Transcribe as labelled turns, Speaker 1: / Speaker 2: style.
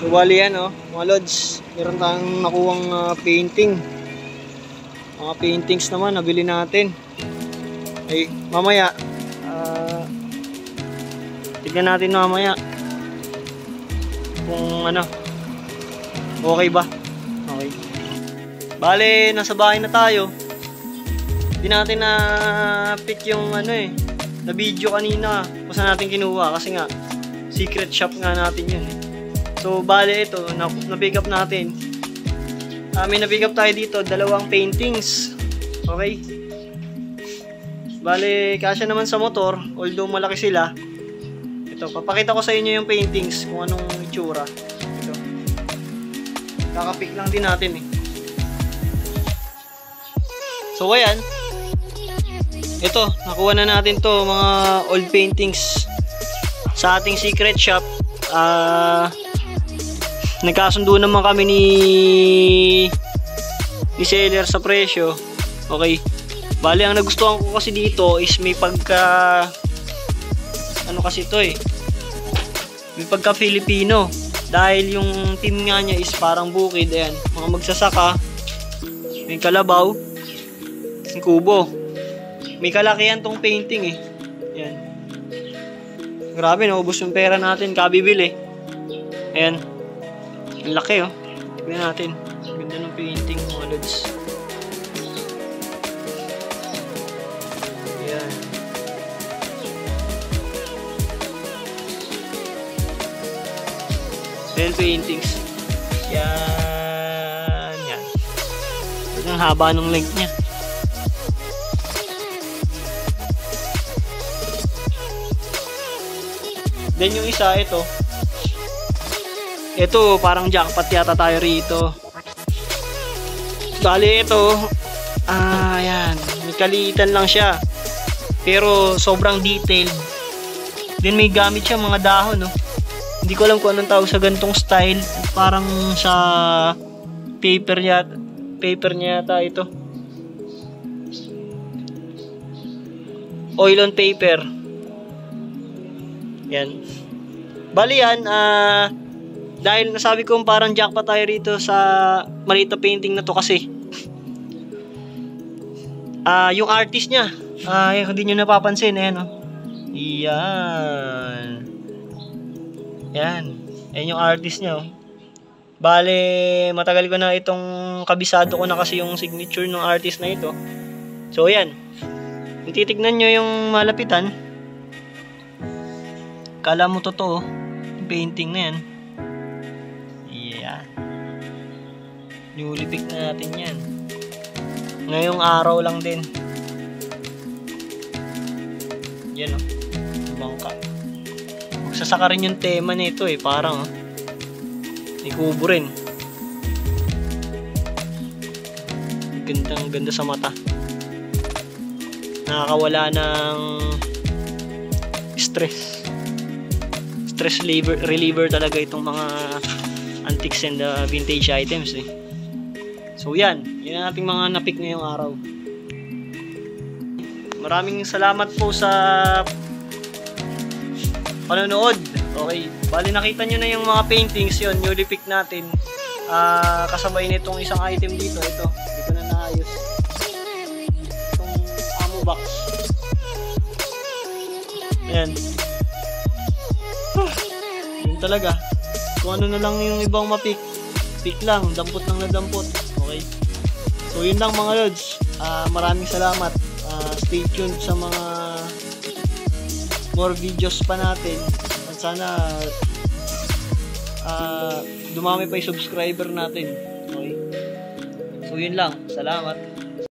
Speaker 1: So bali yan mga lods, meron tayong nakuwang painting. Mga paintings naman nabili natin. Ay mamaya tignan natin mamaya kung okay ba. Okay. Bale, nasa bahay na tayo. Hindi natin na pick yung na video kanina kung saan natin kinuha kasi nga secret shop nga natin yun So bale ito na-pick up natin. May na-pick up tayo dito, 2 paintings. Okay. Bale, kasya naman sa motor, although malaki sila. Ito, papakita ko sa inyo yung paintings kung anong itsura. Ito. Kaka-pick lang din natin So ayan. Ito, nakuha na natin to mga old paintings sa ating secret shop. Nagkasundo naman kami ni seller sa presyo. Okay. Bali, ang nagustuhan ko kasi dito is may pagka kasi ito may pagka Filipino dahil yung team nga niya is parang bukid. Ayan, mga magsasaka, may kalabaw, may kubo. May kalakihan tong painting Ayan. Grabe, naubos yung pera natin kabibili. Ayan. Ang laki Tignan natin. Ganda ng painting mga lods. Ayan. Ayan paintings. Yan. Yan. Ang haba ng length niya. Then yung isa, ito parang jackpot yata tayo rito. Bali ito, ayan, may kaliitan lang siya. Pero sobrang detailed. Then may gamit siya mga dahon Hindi ko alam kung anong tawag sa gantong style. Parang sa paper niya yata ito. Oil on paper. Yan. Bali yan, dahil nasabi ko parang jackpot tayo rito sa maliit na painting na to kasi yung artist niya, hindi nyo napapansin, yan. Yan. Yan yung artist niya. Bale, matagal ko na itong kabisado ko na kasi yung signature ng artist na ito. So yan. Kung titignan nyo yung malapitan, kala mo totoo yung painting na yan. Yan. Nilipik na natin yan. Ngayong araw lang din. Yan bangka. Magsasaka rin yung tema nito parang may kubo rin. Ganda sa mata. Nakakawala ng stress reliever talaga itong mga antiques and vintage items So yan ang ating mga na-pick ngayong araw. Maraming salamat po sa panonood. Okay, bali nakita nyo na yung mga paintings yun, newly pick natin. Kasabay nitong isang item dito. Ito, hindi ko na naayos. Itong ammo box. Ayan. Yun talaga. Kung ano na lang yung ibang ma-pick, pick lang, dampot lang na dampot. Okay. So yun lang mga lods. Maraming salamat. Stay tuned sa mga more videos pa natin. At sana dumami pa yung subscriber natin. Okay. So yun lang. Salamat.